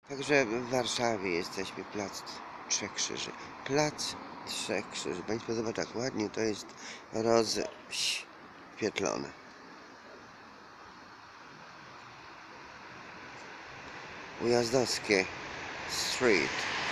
Także w Warszawie jesteśmy, Plac Trzech Krzyży. Plac Trzech Krzyży. Państwo zobaczą, jak ładnie to jest rozświetlone. Ujazdowskie Street.